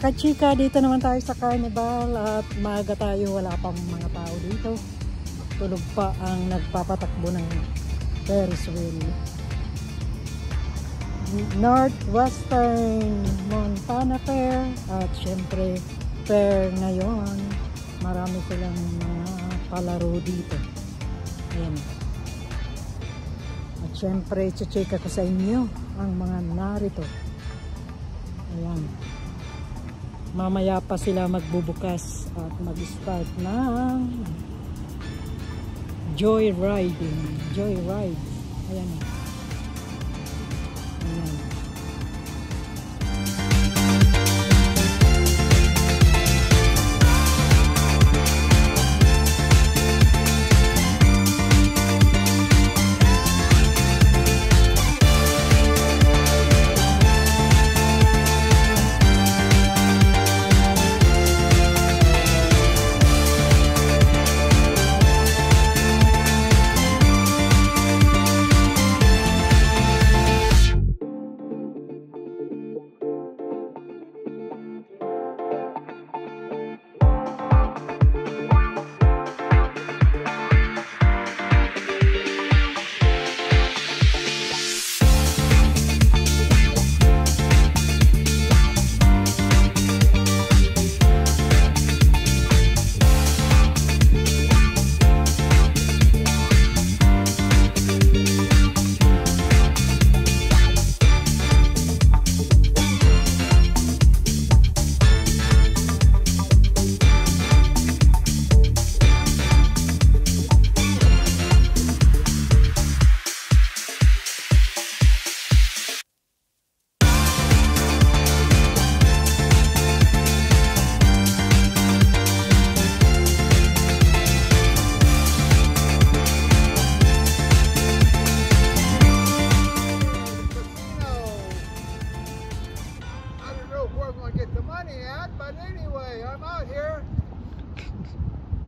Kachika, dito naman tayo sa Carnival at maaga tayo, wala pang mga tao dito. Tulog pa ang nagpapatakbo ng Ferris wheel. Northwestern Montana Fair at syempre fair ngayon. Marami silang mga palaro dito. Ayan. At syempre, check ako sa inyo ang mga narito. Ayan. Mamaya pa sila magbubukas at mag-start ng joyriding. Joyride. Ayan. Ayan. But anyway, I'm out here